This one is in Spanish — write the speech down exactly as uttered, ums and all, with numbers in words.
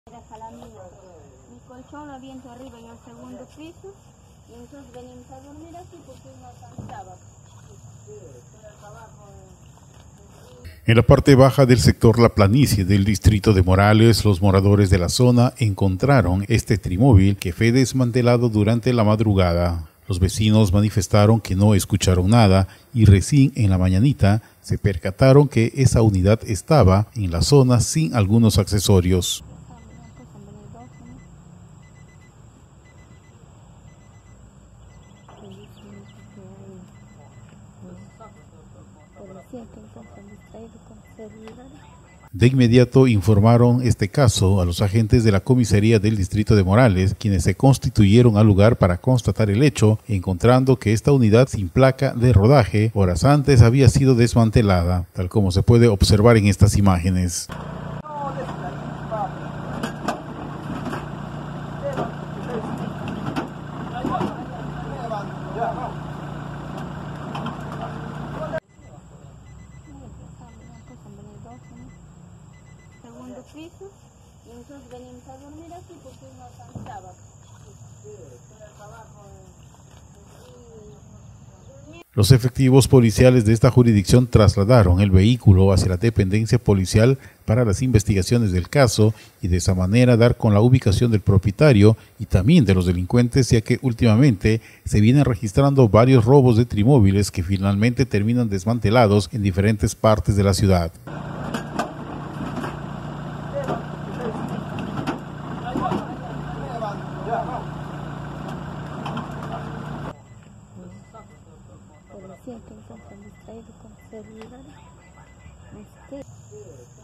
Era calamidad. Mi colchón lo aviento arriba en el segundo piso y entonces venimos a dormir aquí porque no alcanzaba. En la parte baja del sector La Planicie del distrito de Morales, los moradores de la zona encontraron este trimóvil que fue desmantelado durante la madrugada. Los vecinos manifestaron que no escucharon nada y recién en la mañanita se percataron que esa unidad estaba en la zona sin algunos accesorios. De inmediato informaron este caso a los agentes de la comisaría del distrito de Morales, quienes se constituyeron al lugar para constatar el hecho, encontrando que esta unidad sin placa de rodaje horas antes había sido desmantelada, tal como se puede observar en estas imágenes. Segundo piso y entonces venimos a dormir aquí porque no alcanzaba. Los efectivos policiales de esta jurisdicción trasladaron el vehículo hacia la dependencia policial para las investigaciones del caso y de esa manera dar con la ubicación del propietario y también de los delincuentes, ya que últimamente se vienen registrando varios robos de trimóviles que finalmente terminan desmantelados en diferentes partes de la ciudad. Pero siempre encuentran distraído con seguridad.